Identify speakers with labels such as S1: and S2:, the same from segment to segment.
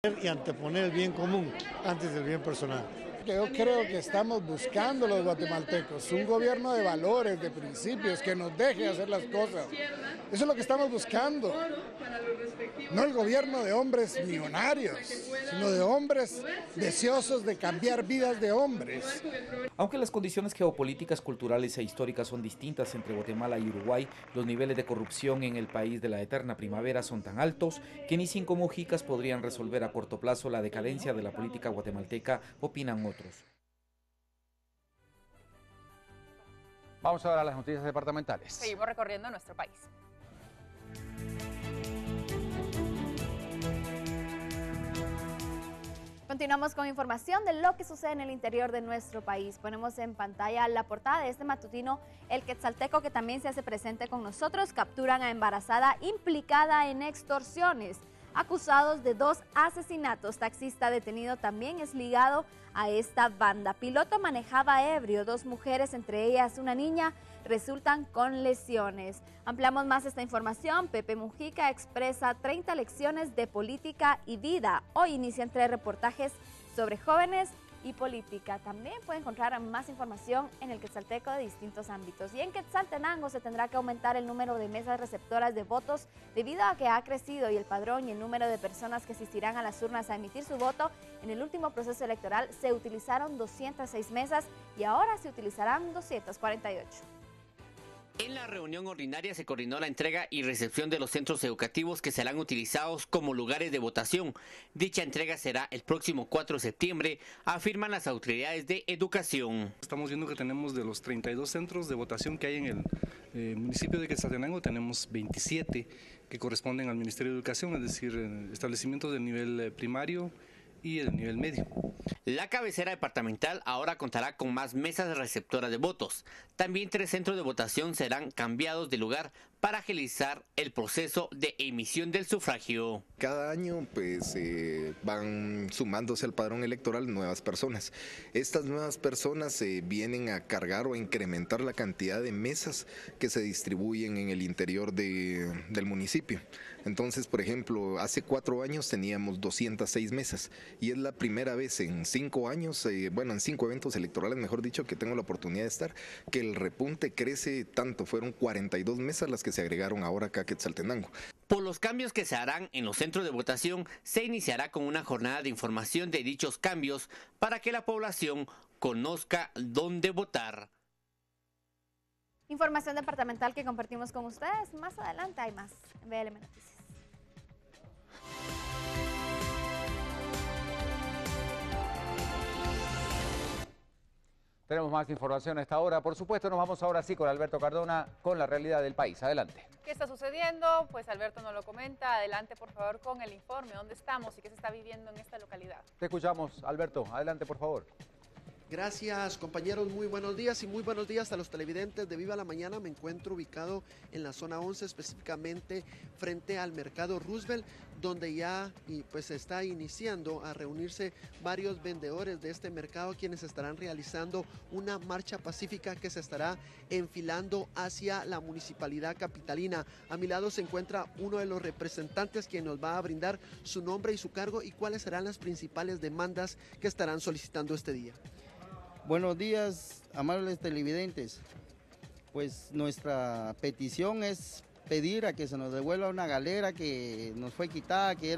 S1: y anteponer el bien común antes del bien personal.
S2: Yo creo que estamos buscando los guatemaltecos un gobierno de valores, de principios, que nos deje hacer las cosas. Eso es lo que estamos buscando. No el gobierno de hombres millonarios, sino de hombres deseosos de cambiar vidas de hombres.
S3: Aunque las condiciones geopolíticas, culturales e históricas son distintas entre Guatemala y Uruguay, los niveles de corrupción en el país de la eterna primavera son tan altos que ni 5 mojicas podrían resolver a corto plazo la decadencia de la política guatemalteca, opinan otros.
S4: Vamos ahora a las noticias departamentales.
S5: Seguimos recorriendo nuestro país. Continuamos con información de lo que sucede en el interior de nuestro país. Ponemos en pantalla la portada de este matutino. El quetzalteco, que también se hace presente con nosotros, capturan a embarazada implicada en extorsiones. Acusados de 2 asesinatos, taxista detenido también es ligado a esta banda. Piloto manejaba ebrio, 2 mujeres, entre ellas una niña, resultan con lesiones. Ampliamos más esta información. Pepe Mujica expresa 30 lecciones de política y vida. Hoy inician 3 reportajes sobre jóvenes y política. También puede encontrar más información en el Quetzalteco de distintos ámbitos. Y en Quetzaltenango se tendrá que aumentar el número de mesas receptoras de votos debido a que ha crecido y el padrón y el número de personas que asistirán a las urnas a emitir su voto. En el último proceso electoral se utilizaron 206 mesas y ahora se utilizarán 248.
S6: En la reunión ordinaria se coordinó la entrega y recepción de los centros educativos que serán utilizados como lugares de votación. Dicha entrega será el próximo 4 de septiembre, afirman las autoridades de educación.
S7: Estamos viendo que tenemos de los 32 centros de votación que hay en el municipio de Quetzaltenango, tenemos 27 que corresponden al Ministerio de Educación, es decir, establecimientos del nivel primario y el nivel medio.
S6: La cabecera departamental ahora contará con más mesas receptoras de votos. También 3 centros de votación serán cambiados de lugar para agilizar el proceso de emisión del sufragio.
S8: Cada año pues van sumándose al padrón electoral nuevas personas. Estas nuevas personas vienen a cargar o a incrementar la cantidad de mesas que se distribuyen en el interior del municipio. Entonces, por ejemplo, hace 4 años teníamos 206 mesas y es la primera vez en 5 años, en 5 eventos electorales, mejor dicho, que tengo la oportunidad de estar, que el repunte crece tanto. Fueron 42 mesas las que se agregaron ahora acá a Quetzaltenango.
S6: Por los cambios que se harán en los centros de votación, se iniciará con una jornada de información de dichos cambios para que la población conozca dónde votar.
S5: Información departamental que compartimos con ustedes. Más adelante hay más en BLM Noticias.
S4: Tenemos más información a esta hora. Por supuesto, nos vamos ahora sí con Alberto Cardona con la realidad del país. Adelante.
S5: ¿Qué está sucediendo? Pues Alberto nos lo comenta. Adelante, por favor, con el informe. ¿Dónde estamos y qué se está viviendo en esta localidad?
S4: Te escuchamos, Alberto. Adelante, por favor.
S9: Gracias, compañeros, muy buenos días y muy buenos días a los televidentes de Viva la Mañana. Me encuentro ubicado en la zona 11, específicamente frente al Mercado Roosevelt, donde ya pues se está iniciando a reunirse varios vendedores de este mercado, quienes estarán realizando una marcha pacífica que se estará enfilando hacia la municipalidad capitalina. A mi lado se encuentra uno de los representantes, quien nos va a brindar su nombre y su cargo y cuáles serán las principales demandas que estarán solicitando este día.
S10: Buenos días, amables televidentes. Pues nuestra petición es pedir a que se nos devuelva una galera que nos fue quitada, que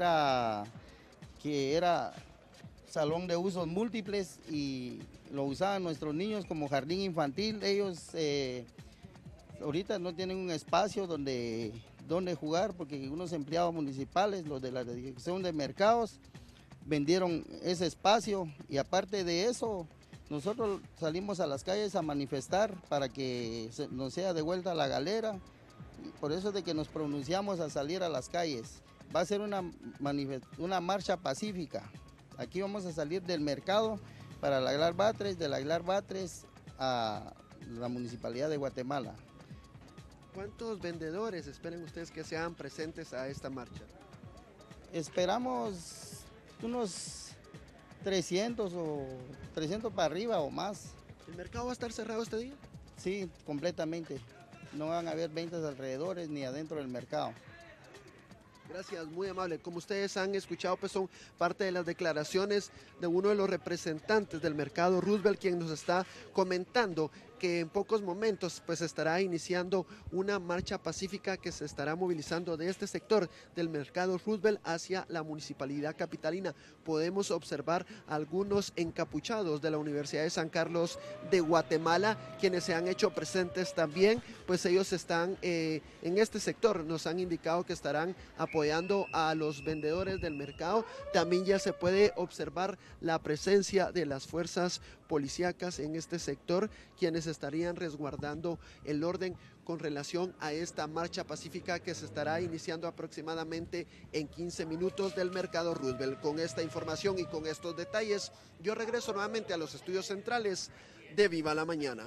S10: era salón de usos múltiples y lo usaban nuestros niños como jardín infantil. Ellos ahorita no tienen un espacio donde jugar porque unos empleados municipales, los de la Dirección de Mercados, vendieron ese espacio y aparte de eso, nosotros salimos a las calles a manifestar para que nos sea devuelta la galera. Por eso es de que nos pronunciamos a salir a las calles. Va a ser una marcha pacífica. Aquí vamos a salir del mercado para la Aguilar Batres, de la Aguilar Batres a la Municipalidad de Guatemala.
S9: ¿Cuántos vendedores esperan ustedes que sean presentes a esta marcha?
S10: Esperamos unos 300 o 300 para arriba o más.
S9: ¿El mercado va a estar cerrado este día?
S10: Sí, completamente. No van a haber ventas alrededores ni adentro del mercado.
S9: Gracias, muy amable. Como ustedes han escuchado, pues son parte de las declaraciones de uno de los representantes del mercado Roosevelt, quien nos está comentando que en pocos momentos pues estará iniciando una marcha pacífica que se estará movilizando de este sector del mercado Roosevelt hacia la municipalidad capitalina. Podemos observar algunos encapuchados de la Universidad de San Carlos de Guatemala, quienes se han hecho presentes también, pues ellos están en este sector, nos han indicado que estarán apoyando a los vendedores del mercado. También ya se puede observar la presencia de las fuerzas policíacas en este sector, quienes estarían resguardando el orden con relación a esta marcha pacífica que se estará iniciando aproximadamente en 15 minutos del mercado Roosevelt. Con esta información y con estos detalles, yo regreso nuevamente a los estudios centrales de Viva la Mañana.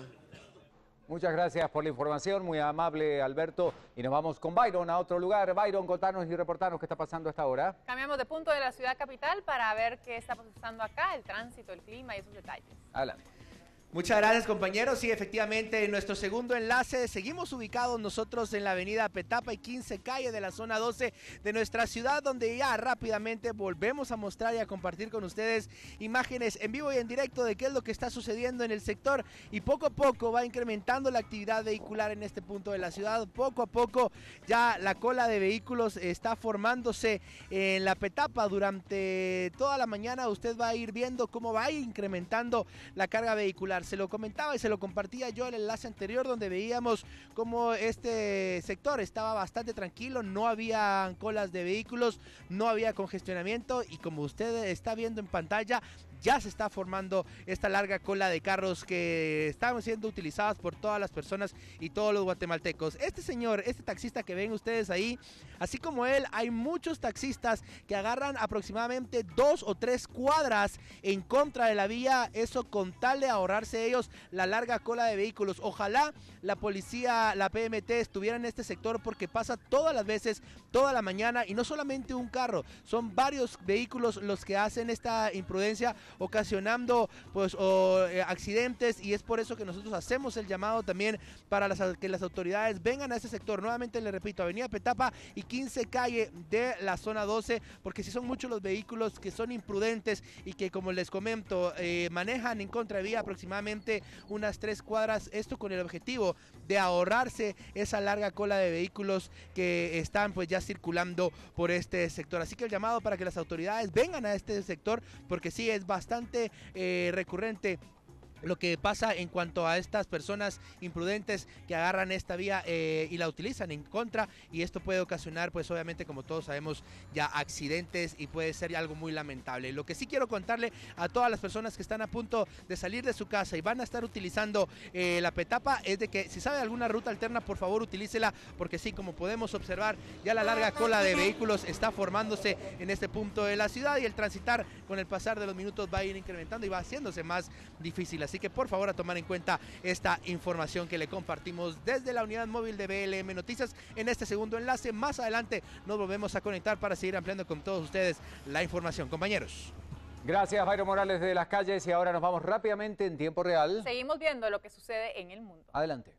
S4: Muchas gracias por la información, muy amable Alberto. Y nos vamos con Byron a otro lugar. Byron, contanos y reportanos qué está pasando a esta hora.
S11: Cambiamos de punto de la ciudad capital para ver qué está pasando acá, el tránsito, el clima y esos detalles.
S4: Adelante.
S12: Muchas gracias, compañeros. Sí, efectivamente, en nuestro segundo enlace seguimos ubicados nosotros en la avenida Petapa y 15 calle de la zona 12 de nuestra ciudad, donde ya rápidamente volvemos a mostrar y a compartir con ustedes imágenes en vivo y en directo de qué es lo que está sucediendo en el sector, y poco a poco va incrementando la actividad vehicular en este punto de la ciudad. Poco a poco ya la cola de vehículos está formándose en la Petapa. Durante toda la mañana usted va a ir viendo cómo va a ir incrementando la carga vehicular. Se lo comentaba y se lo compartía yo en el enlace anterior, donde veíamos cómo este sector estaba bastante tranquilo, no había colas de vehículos, no había congestionamiento, y como usted está viendo en pantalla, ya se está formando esta larga cola de carros que están siendo utilizadas por todas las personas y todos los guatemaltecos. Este señor, este taxista que ven ustedes ahí, así como él, hay muchos taxistas que agarran aproximadamente 2 o 3 cuadras en contra de la vía, eso con tal de ahorrarse ellos la larga cola de vehículos. Ojalá la policía, la PMT estuviera en este sector, porque pasa todas las veces, toda la mañana, y no solamente un carro, son varios vehículos los que hacen esta imprudencia, ocasionando pues accidentes, y es por eso que nosotros hacemos el llamado también para que las autoridades vengan a ese sector. Nuevamente le repito, avenida Petapa y 15 calle de la zona 12, porque si son muchos los vehículos que son imprudentes y que, como les comento, manejan en contravía aproximadamente unas 3 cuadras, esto con el objetivo de ahorrarse esa larga cola de vehículos que están pues ya circulando por este sector. Así que el llamado para que las autoridades vengan a este sector, porque sí es bastante recurrente lo que pasa en cuanto a estas personas imprudentes que agarran esta vía y la utilizan en contra, y esto puede ocasionar, pues obviamente, como todos sabemos, ya accidentes, y puede ser algo muy lamentable. Lo que sí quiero contarle a todas las personas que están a punto de salir de su casa y van a estar utilizando la Petapa es de que, si sabe alguna ruta alterna, por favor utilícela, porque sí, como podemos observar, ya la larga cola de vehículos está formándose en este punto de la ciudad, y el transitar con el pasar de los minutos va a ir incrementando y va haciéndose más difícil. Así que por favor a tomar en cuenta esta información que le compartimos desde la unidad móvil de BLM Noticias en este segundo enlace. Más adelante nos volvemos a conectar para seguir ampliando con todos ustedes la información, compañeros.
S4: Gracias, Byron Morales de Las Calles, y ahora nos vamos rápidamente en tiempo real.
S11: Seguimos viendo lo que sucede en el mundo.
S4: Adelante.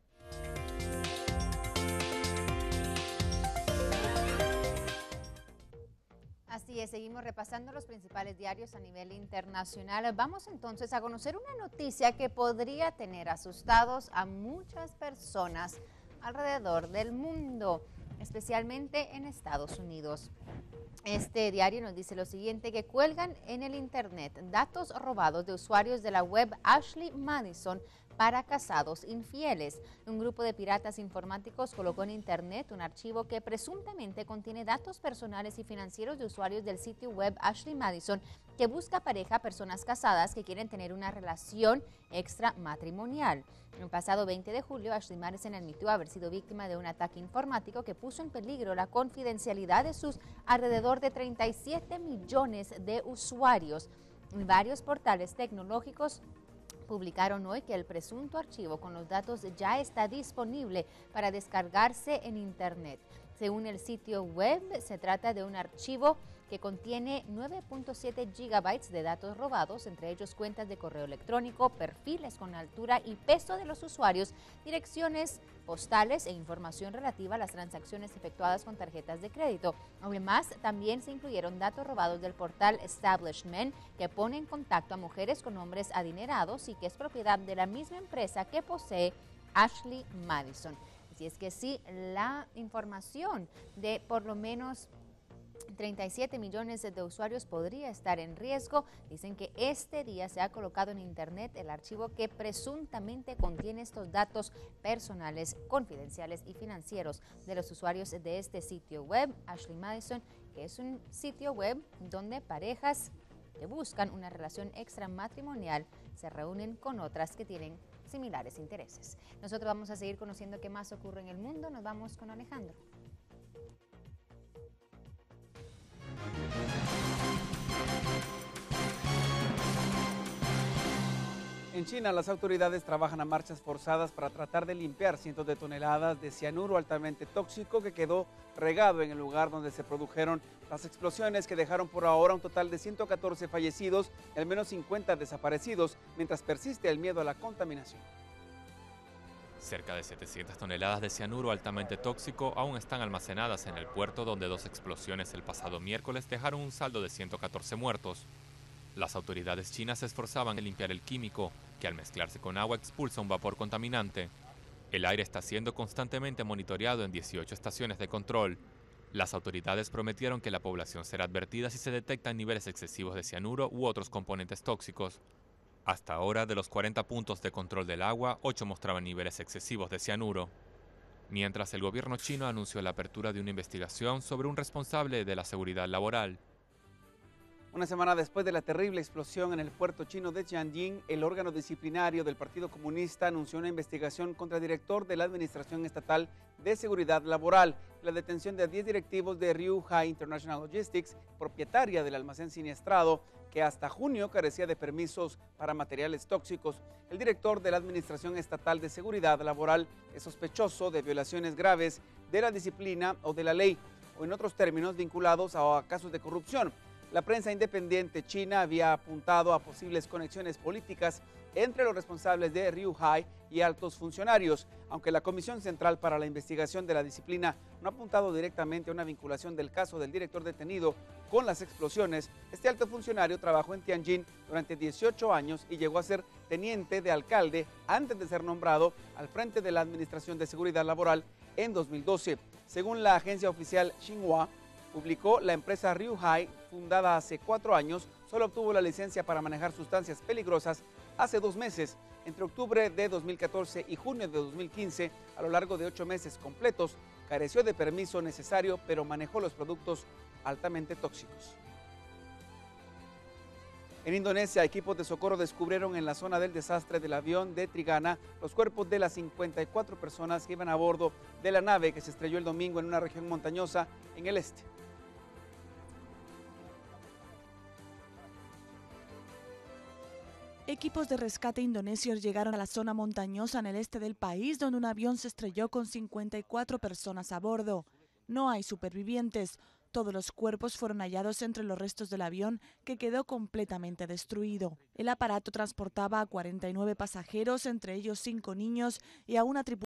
S5: Así es, seguimos repasando los principales diarios a nivel internacional. Vamos entonces a conocer una noticia que podría tener asustados a muchas personas alrededor del mundo, especialmente en Estados Unidos. Este diario nos dice lo siguiente: que cuelgan en el internet datos robados de usuarios de la web Ashley Madison para casados infieles. Un grupo de piratas informáticos colocó en internet un archivo que presuntamente contiene datos personales y financieros de usuarios del sitio web Ashley Madison, que busca pareja a personas casadas que quieren tener una relación extramatrimonial. El pasado 20 de julio, Ashley Madison admitió haber sido víctima de un ataque informático que puso en peligro la confidencialidad de sus alrededor de 37 millones de usuarios. Varios portales tecnológicos publicaron hoy que el presunto archivo con los datos ya está disponible para descargarse en internet. Según el sitio web, se trata de un archivo
S13: que contiene 9.7 gigabytes de datos robados, entre ellos cuentas de correo electrónico, perfiles con altura y peso de los usuarios, direcciones postales e información relativa a las transacciones efectuadas con tarjetas de crédito. Además, también se incluyeron datos robados del portal Establishment, que pone en contacto a mujeres con hombres adinerados y que es propiedad de la misma empresa que posee Ashley Madison. Así es que sí, la información de por lo menos 37 millones de usuarios podría estar en riesgo. Dicen que este día se ha colocado en internet el archivo que presuntamente contiene estos datos personales, confidenciales y financieros de los usuarios de este sitio web, Ashley Madison, que es un sitio web donde parejas que buscan una relación extramatrimonial se reúnen con otras que tienen similares intereses. Nosotros vamos a seguir conociendo qué más ocurre en el mundo. Nos vamos con Alejandro.
S14: En China, las autoridades trabajan a marchas forzadas para tratar de limpiar cientos de toneladas de cianuro altamente tóxico que quedó regado en el lugar donde se produjeron las explosiones, que dejaron por ahora un total de 114 fallecidos y al menos 50 desaparecidos, mientras persiste el miedo a la contaminación.
S15: Cerca de 700 toneladas de cianuro altamente tóxico aún están almacenadas en el puerto, donde 2 explosiones el pasado miércoles dejaron un saldo de 114 muertos. Las autoridades chinas se esforzaban en limpiar el químico, que al mezclarse con agua expulsa un vapor contaminante. El aire está siendo constantemente monitoreado en 18 estaciones de control. Las autoridades prometieron que la población será advertida si se detectan niveles excesivos de cianuro u otros componentes tóxicos. Hasta ahora, de los 40 puntos de control del agua, 8 mostraban niveles excesivos de cianuro. Mientras, el gobierno chino anunció la apertura de una investigación sobre un responsable de la seguridad laboral.
S14: Una semana después de la terrible explosión en el puerto chino de Tianjin, el órgano disciplinario del Partido Comunista anunció una investigación contra el director de la Administración Estatal de Seguridad Laboral, la detención de 10 directivos de Ryu-Hai International Logistics, propietaria del almacén siniestrado, que hasta junio carecía de permisos para materiales tóxicos. El director de la Administración Estatal de Seguridad Laboral es sospechoso de violaciones graves de la disciplina o de la ley, o en otros términos vinculados a casos de corrupción. La prensa independiente china había apuntado a posibles conexiones políticas entre los responsables de Ryu-Hai y altos funcionarios, aunque la Comisión Central para la Investigación de la Disciplina no ha apuntado directamente a una vinculación del caso del director detenido con las explosiones. Este alto funcionario trabajó en Tianjin durante 18 años y llegó a ser teniente de alcalde antes de ser nombrado al frente de la Administración de Seguridad Laboral en 2012. Según la agencia oficial Xinhua, publicó, la empresa Ryu-Hai, fundada hace 4 años, solo obtuvo la licencia para manejar sustancias peligrosas hace 2 meses. Entre octubre de 2014 y junio de 2015, a lo largo de 8 meses completos, careció de permiso necesario, pero manejó los productos altamente tóxicos. En Indonesia, equipos de socorro descubrieron en la zona del desastre del avión de Trigana los cuerpos de las 54 personas que iban a bordo de la nave que se estrelló el domingo en una región montañosa en el este.
S16: Equipos de rescate indonesios llegaron a la zona montañosa en el este del país, donde un avión se estrelló con 54 personas a bordo. No hay supervivientes. Todos los cuerpos fueron hallados entre los restos del avión, que quedó completamente destruido. El aparato transportaba a 49 pasajeros, entre ellos 5 niños, y a una tripulación